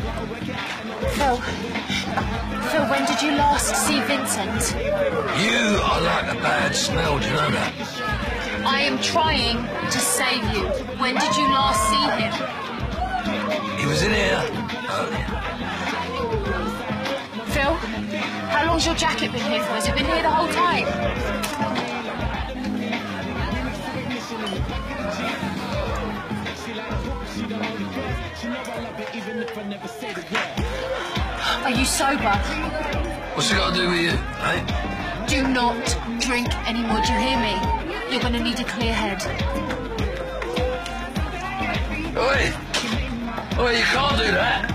Phil. Phil, when did you last see Vincent? You are like a bad smell, do you know that? I am trying to save you. When did you last see him? He was in here earlier. Phil, how long's your jacket been here for? Has it been here the whole time? Are you sober? What's it got to do with you, eh? Do not drink anymore, do you hear me? You're going to need a clear head. Oi! Oi, you can't do that!